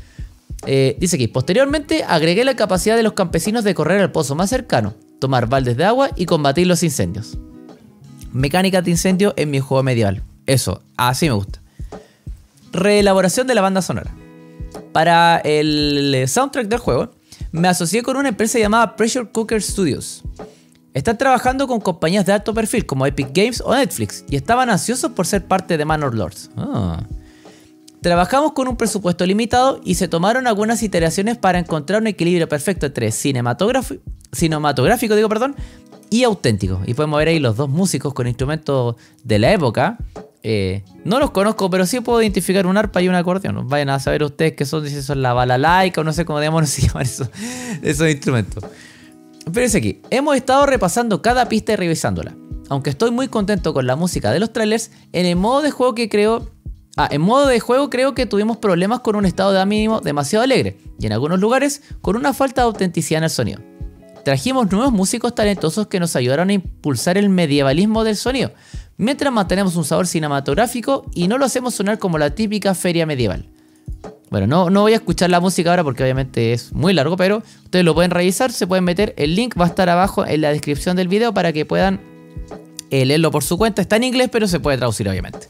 Eh, dice aquí, posteriormente agregué la capacidad de los campesinos de correr al pozo más cercano, tomar baldes de agua y combatir los incendios. Mecánicas de incendio en mi juego medieval. Eso, así me gusta. Reelaboración de la banda sonora. Para el soundtrack del juego, me asocié con una empresa llamada Pressure Cooker Studios. Están trabajando con compañías de alto perfil como Epic Games o Netflix y estaban ansiosos por ser parte de Manor Lords. Ah. Trabajamos con un presupuesto limitado y se tomaron algunas iteraciones para encontrar un equilibrio perfecto entre cinematográfico, cinematográfico digo, perdón, y auténtico. Y podemos ver ahí los dos músicos con instrumentos de la época. Eh, no los conozco, pero sí puedo identificar un arpa y un acordeón. Vayan a saber ustedes qué son, si son la balalaica o no sé cómo demonios se llaman esos, esos instrumentos. Pero es aquí, hemos estado repasando cada pista y revisándola. Aunque estoy muy contento con la música de los trailers, en el modo de juego que creo... Ah, en modo de juego creo que tuvimos problemas con un estado de ánimo demasiado alegre y en algunos lugares con una falta de autenticidad en el sonido. Trajimos nuevos músicos talentosos que nos ayudaron a impulsar el medievalismo del sonido, mientras mantenemos un sabor cinematográfico y no lo hacemos sonar como la típica feria medieval. Bueno, no, no voy a escuchar la música ahora porque obviamente es muy largo, pero ustedes lo pueden revisar, se pueden meter, el link va a estar abajo en la descripción del video para que puedan eh, leerlo por su cuenta. Está en inglés, pero se puede traducir obviamente.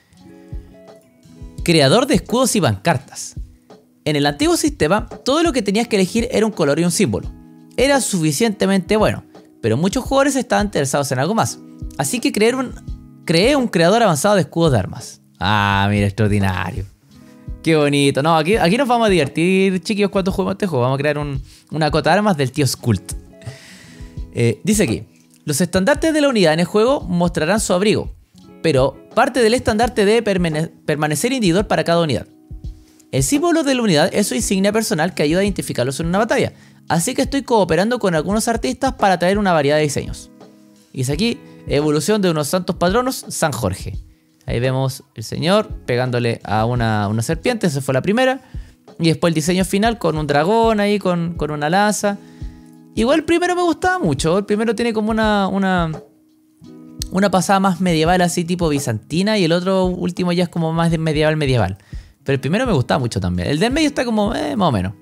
Creador de escudos y pancartas. En el antiguo sistema, todo lo que tenías que elegir era un color y un símbolo. Era suficientemente bueno, pero muchos jugadores estaban interesados en algo más. Así que creé un, creé un creador avanzado de escudos de armas. Ah, mira, extraordinario. Qué bonito. No, aquí, aquí nos vamos a divertir, chiquillos, cuando juguemos este juego. Vamos a crear un, una cota de armas del tío Skult. Eh, dice aquí, los estandartes de la unidad en el juego mostrarán su abrigo, pero parte del estandarte debe permane permanecer individual para cada unidad. El símbolo de la unidad es su insignia personal que ayuda a identificarlos en una batalla, así que estoy cooperando con algunos artistas para traer una variedad de diseños. Y dice aquí, evolución de unos santos patronos, San Jorge. Ahí vemos el señor pegándole a una, una serpiente, esa fue la primera. Y después el diseño final con un dragón ahí, con, con una lanza. Igual el primero me gustaba mucho, el primero tiene como una... una Una pasada más medieval así tipo bizantina y el otro último ya es como más de medieval medieval. Pero el primero me gustaba mucho también. El del medio está como eh, más o menos.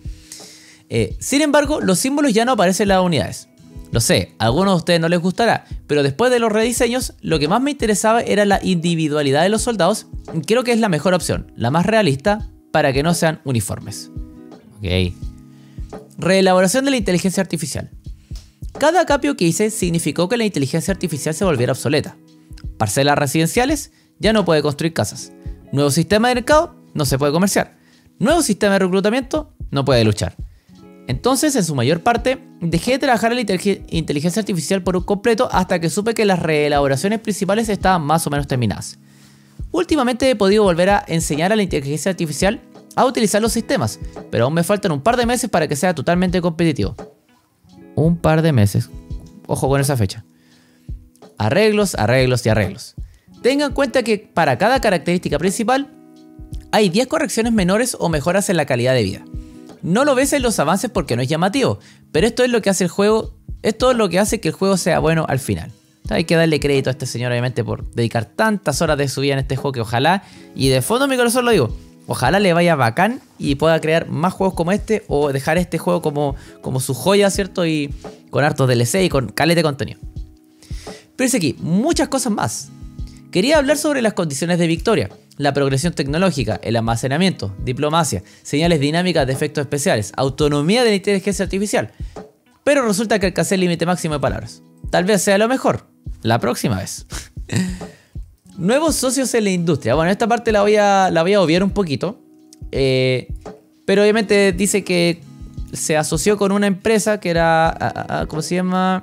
Eh, sin embargo, los símbolos ya no aparecen en las unidades. Lo sé, a algunos de ustedes no les gustará, pero después de los rediseños, lo que más me interesaba era la individualidad de los soldados. Y creo que es la mejor opción, la más realista, para que no sean uniformes. Ok. Reelaboración de la inteligencia artificial. Cada cambio que hice significó que la inteligencia artificial se volviera obsoleta. Parcelas residenciales, ya no puede construir casas. Nuevo sistema de mercado, no se puede comerciar. Nuevo sistema de reclutamiento, no puede luchar. Entonces, en su mayor parte, dejé de trabajar en la inteligencia artificial por un completo hasta que supe que las reelaboraciones principales estaban más o menos terminadas. Últimamente he podido volver a enseñar a la inteligencia artificial a utilizar los sistemas, pero aún me faltan un par de meses para que sea totalmente competitivo. Un par de meses. Ojo con esa fecha. Arreglos, arreglos y arreglos. Tengan en cuenta que para cada característica principal hay diez correcciones menores o mejoras en la calidad de vida. No lo ves en los avances porque no es llamativo, pero esto es lo que hace el juego, esto es lo que hace que el juego sea bueno al final. Hay que darle crédito a este señor obviamente por dedicar tantas horas de su vida en este juego que ojalá, y de fondo de mi corazón lo digo, ojalá le vaya bacán y pueda crear más juegos como este o dejar este juego como, como su joya, ¿cierto? Y con hartos D L C y con caleta de contenido. Pero dice aquí, muchas cosas más. Quería hablar sobre las condiciones de victoria, la progresión tecnológica, el almacenamiento, diplomacia, señales dinámicas de efectos especiales, autonomía de la inteligencia artificial. pero resulta que alcancé el límite máximo de palabras. Tal vez sea lo mejor. La próxima vez. Nuevos socios en la industria. Bueno, esta parte la voy a, la voy a obviar un poquito. Eh, pero obviamente dice que se asoció con una empresa que era... Uh, uh, ¿Cómo se llama?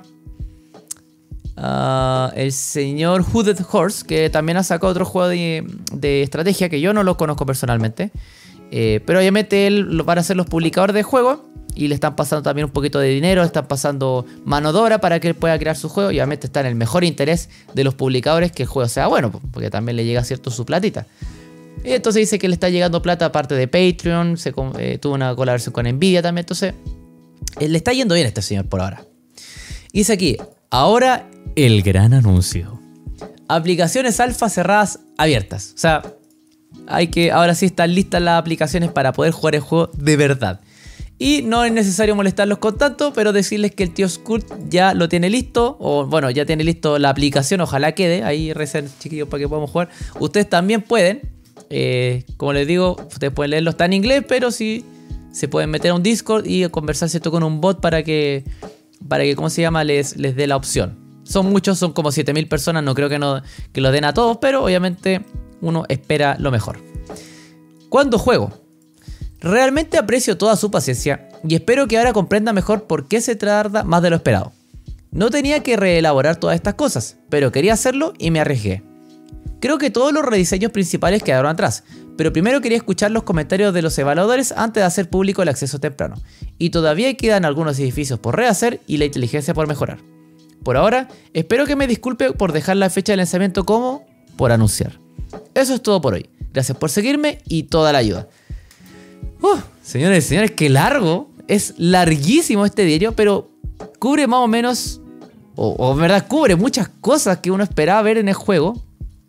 Uh, el señor Hooded Horse, que también ha sacado otro juego de, de estrategia que yo no lo conozco personalmente. Eh, pero obviamente él va a ser los publicadores de juegos. Y le están pasando también un poquito de dinero, le están pasando mano de obra para que él pueda crear su juego. Y obviamente está en el mejor interés de los publicadores que el juego sea bueno, porque también le llega cierto su platita. Y entonces dice que le está llegando plata aparte de Patreon, se, eh, tuvo una colaboración con Nvidia también. Entonces eh, le está yendo bien a este señor por ahora. Y dice aquí, ahora el gran anuncio. Aplicaciones alfa cerradas abiertas. O sea, hay que, ahora sí están listas las aplicaciones para poder jugar el juego de verdad. Y no es necesario molestarlos con tanto, pero decirles que el tío Skult ya lo tiene listo. O bueno, ya tiene listo la aplicación, ojalá quede. Ahí recen, chiquillos, para que podamos jugar. Ustedes también pueden. Eh, como les digo, ustedes pueden leerlo, está en inglés, pero sí se pueden meter a un Discord y conversar esto con un bot para que, para que ¿cómo se llama? Les, les dé la opción. Son muchos, son como siete mil personas, no creo que, no, que lo den a todos, pero obviamente uno espera lo mejor. ¿Cuándo juego? Realmente aprecio toda su paciencia y espero que ahora comprenda mejor por qué se tarda más de lo esperado. No tenía que reelaborar todas estas cosas, pero quería hacerlo y me arriesgué. Creo que todos los rediseños principales quedaron atrás, pero primero quería escuchar los comentarios de los evaluadores antes de hacer público el acceso temprano. Y todavía quedan algunos edificios por rehacer y la inteligencia por mejorar. Por ahora, espero que me disculpe por dejar la fecha de lanzamiento como por anunciar. Eso es todo por hoy. Gracias por seguirme y toda la ayuda. Uh, señores y señores, qué largo. Es larguísimo este diario, pero cubre más o menos, o, o en verdad cubre muchas cosas que uno esperaba ver en el juego.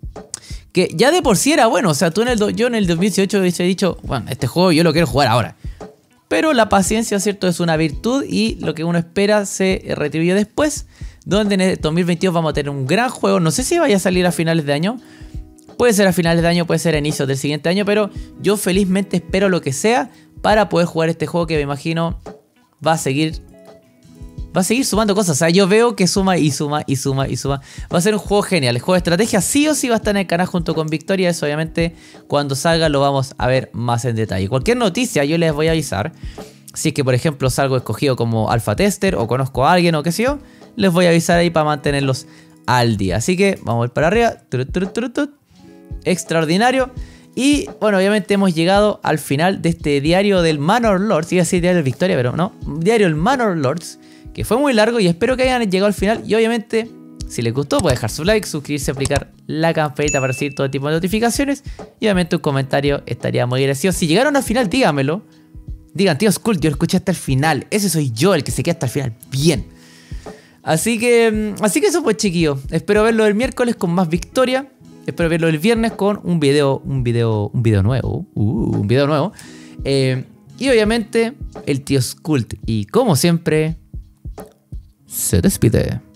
Que ya de por sí era bueno. O sea, tú en el, yo en el dos mil dieciocho he dicho, bueno, este juego yo lo quiero jugar ahora. Pero la paciencia, ¿cierto? Es una virtud y lo que uno espera se retribuye después. Donde en el dos mil veintidós vamos a tener un gran juego. No sé si vaya a salir a finales de año. Puede ser a finales de año, puede ser a inicios del siguiente año, pero yo felizmente espero lo que sea para poder jugar este juego que me imagino va a seguir va a seguir sumando cosas. O sea, yo veo que suma y suma y suma y suma. Va a ser un juego genial. El juego de estrategia sí o sí va a estar en el canal junto con Victoria. Eso obviamente cuando salga lo vamos a ver más en detalle. Cualquier noticia yo les voy a avisar. Si es que por ejemplo salgo escogido como alfa tester o conozco a alguien o qué sé yo, les voy a avisar ahí para mantenerlos al día. Así que vamos a ir para arriba. Trut, trut, trut, trut. Extraordinario. Y bueno, obviamente hemos llegado al final de este diario del Manor Lords. Iba a decir diario del Victoria, pero no. Diario del Manor Lords, que fue muy largo y espero que hayan llegado al final. Y obviamente, si les gustó, pueden dejar su like, suscribirse, aplicar la campanita para recibir todo tipo de notificaciones. Y obviamente un comentario estaría muy agradecido. Si llegaron al final, díganmelo. Digan, tío Skult, yo lo escuché hasta el final. Ese soy yo, el que se queda hasta el final. Bien. Así que, así que eso pues, chiquillos. Espero verlo el miércoles con más Victoria. Espero verlo el viernes con un video, un video, un video nuevo. Uh, un video nuevo. Eh, y obviamente, el tío Skult. Y como siempre, se despide.